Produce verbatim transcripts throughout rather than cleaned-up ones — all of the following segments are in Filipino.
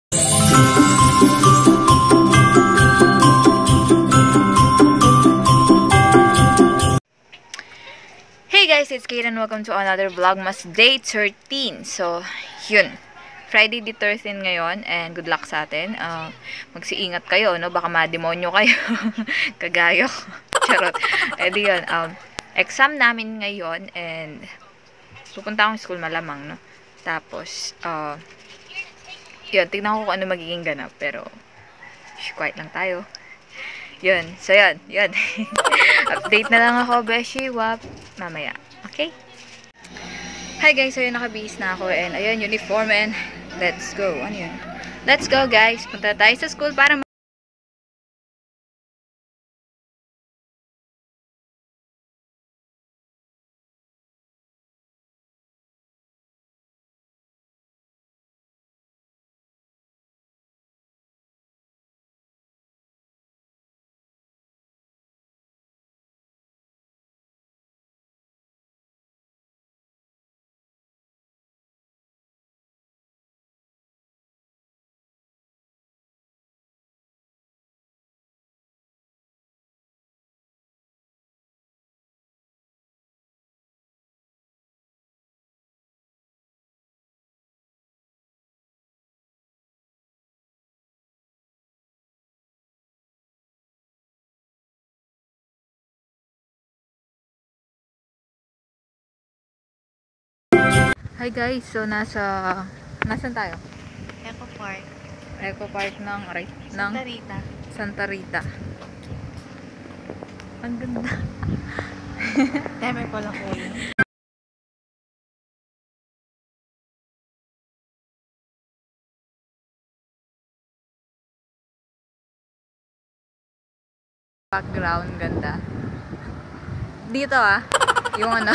Hey guys, it's Kate and welcome to another Vlogmas Day thirteen. So, yun. Friday the thirteenth ngayon and good luck sa atin. Uh, magsiingat kayo, no? Baka mademonyo kayo. Kagayo. Charot. Eh di yun. Um, exam namin ngayon and pupunta akong school malamang, no? Tapos, uh, yun. Tignan ko kung ano magiging ganap. Pero, shh, quiet lang tayo. Yun. So, yun. Yun. Update na lang ako, Beshi. Wap. Mamaya. Okay? Hi guys. So, yun. Nakabihis na ako. And, ayun, uniform. And, let's go. Ano yun? Let's go, guys. Punta tayo sa school para Hi guys, so nasa nasan tayo? Eco Park. Eco Park ng right ng Santa Rita. Santa Rita. Ang ganda. Temer ko lang ulo. Background ganda. Dito ah, yung ano.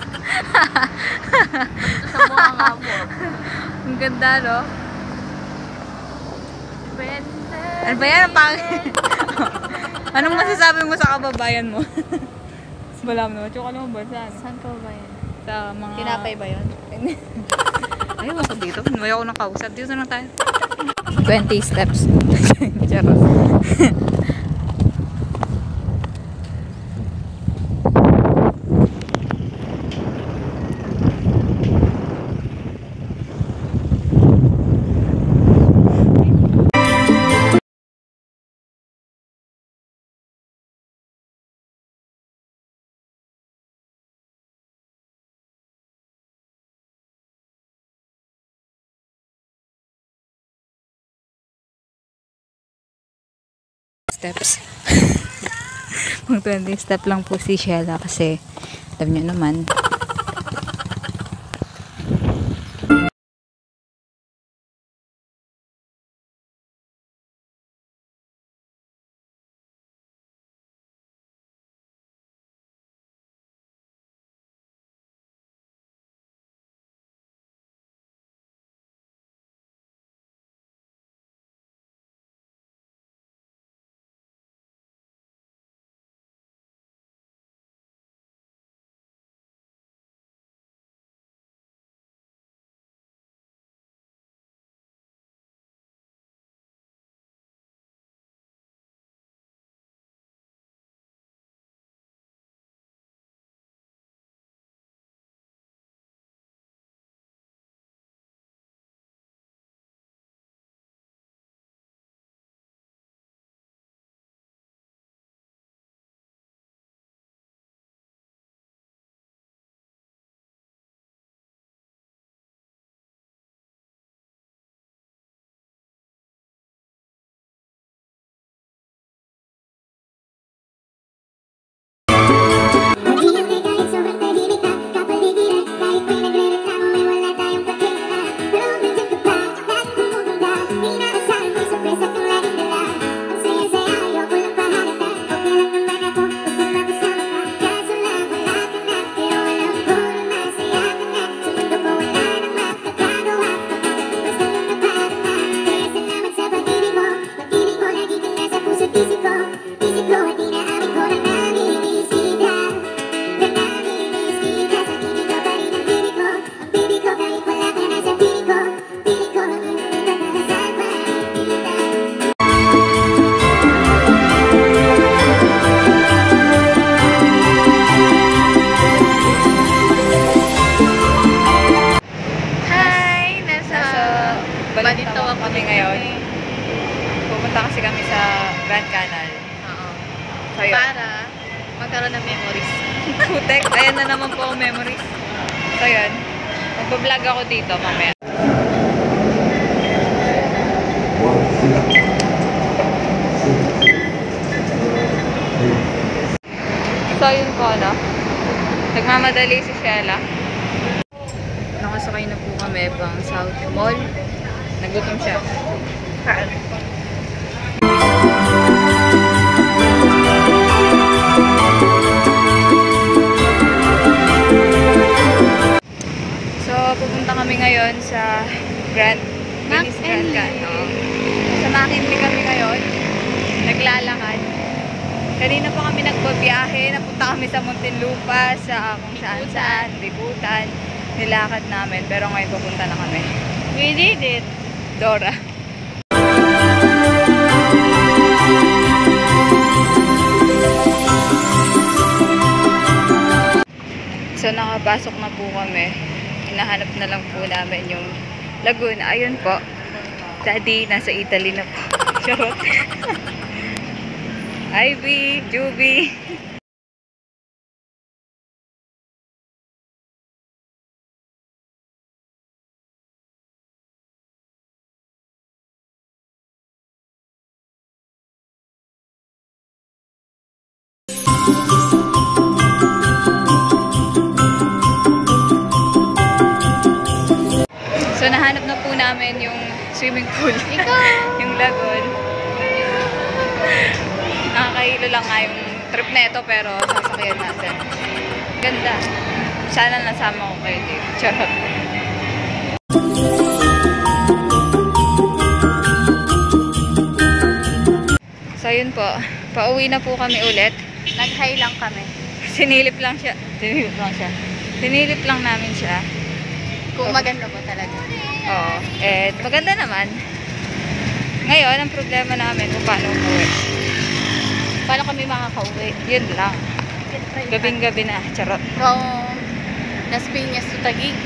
Sa mukha nga mo. Ang ganda, no? Ano ba yan? Pang... Anong masasabi mo sa kababayan mo? Wala mo naman. Tsaka ano ba? Saan? Saan ka ba yan? Sa mga... Tinapay ba yun? Ayaw ako dito. May ako nang kausap. Dito na tayo. twenty steps. Charot. Steps. Mag twenty step lang po si Sheila kasi alam niyo naman. kami ngayon. Pupunta kasi kami sa Grand Canal. Oo. So, yun. Para magkaroon ng memories. Putek, ayan na naman po ang memories. So, yun. Magpa-vlog ako dito mamaya. So, yun po, no? Nagmamadali si Shella. Nakasakay na po kami pang South Mall. Nagutom siya. So, pupunta kami ngayon sa Grand Venice Grand Canal. Sa McKinley kami ngayon. Naglalakad. Kanina pa kami nagbabiyahe. Napunta kami sa Muntinlupa, sa kung saan saan, Ributan. Nilakad namin. Pero ngayon pupunta na kami. We did it. Dora. So, nakapasok na po kami. Hinahanap na lang po namin yung Laguna. Ayun po. Daddy, nasa Italy na po. Charot. Ivy, Juby. So, nahanap na po namin yung swimming pool. Ikaw! Yung lagoon. Nakakahilo lang nga yung trip na ito, pero sasakyan natin. Ganda. Sana nasama ko kayo dito. Charot. So, yun po. Pauwi na po kami ulit. Nag-high lang kami. Sinilip lang siya. Sinilip lang siya. Sinilip lang namin siya. Kung maganda po talaga. Oo. Eh, maganda naman. Ngayon, ang problema namin kung paano umuwi. Paano kami makakauwi? Yun lang. Gabing-gabi na. Charot. From Las Piñas to Taguig.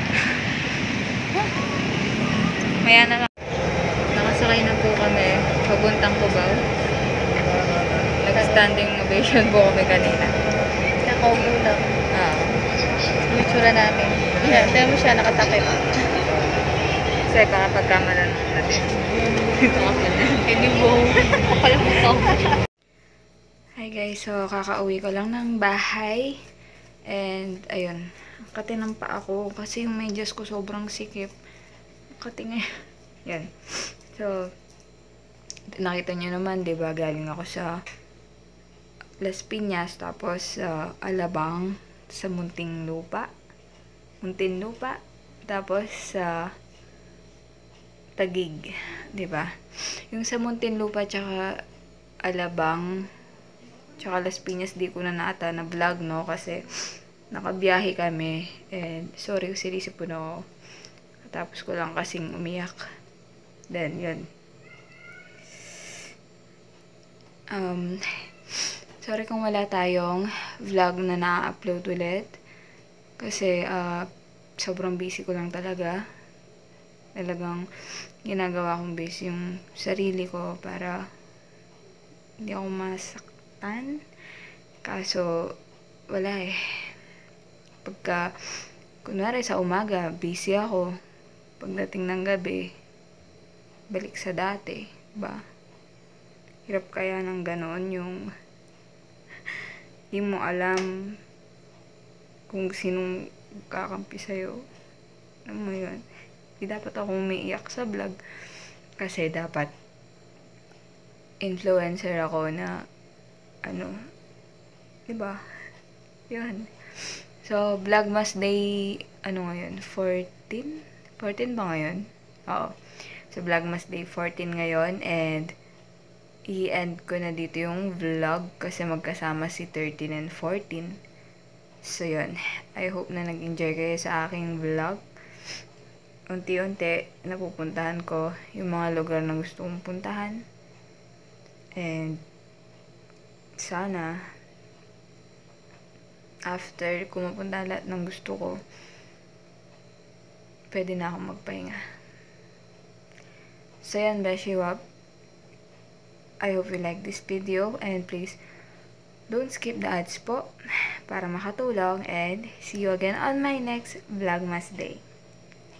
Maya na lang. Nakasakay na po kami. Papuntang Cubao. Nag-standing ovation po kami kanina. Nakaupo lang. Ah. Yung itsura namin. Yeah, tignan mo siya, nakatakip. Kasi baka pagkamalan natin. Hindi mo. Kapala mo ito. Hi guys, so kakauwi ko lang ng bahay. And ayun, katinang pa ako kasi yung medyas ko sobrang sikip. Katingay. Yan. So, nakita nyo naman, diba, galing ako sa Las Piñas, tapos sa uh, Alabang, sa Munting Lupa. Muntin Lupa. Tapos sa uh, Taguig, 'di ba? Yung sa Muntin Lupa tsaka Alabang tsaka Las Piñas di ko na naata na vlog, no, kasi nakabiyahe kami and sorry, sinisip po na ako. Tapos ko lang kasing umiyak. Then, yun. Um, sorry kung wala tayong vlog na na-upload ulit. Kasi, uh, sobrang busy ko lang talaga. Talagang ginagawa kong busy yung sarili ko para hindi ako masaktan. Kaso, wala eh. Pagka, kunwari sa umaga, busy ako. Pagdating ng gabi, balik sa dati. Diba? Hirap kaya ng ganon yung hindi mo alam kung sinong kakampi sa'yo. Alam mo yun. Hindi dapat akong umiiyak sa vlog. Kasi dapat influencer ako na ano, diba? Yun. So, Vlogmas Day, ano ngayon? fourteen? fourteen ba ngayon? Oo. So, Vlogmas Day fourteen ngayon. And, i-end ko na dito yung vlog kasi magkasama si thirteen and fourteen. So, yun. I hope na nag-enjoy kayo sa aking vlog. Unti-unti, napupuntahan ko yung mga lugar na gusto kong puntahan. And, sana, after ko mapunta lahat ng gusto ko, pwede na akong magpahinga. So yan, Beshi Wap. I hope you like this video and please don't skip the ads po para makatulong, and see you again on my next Vlogmas day.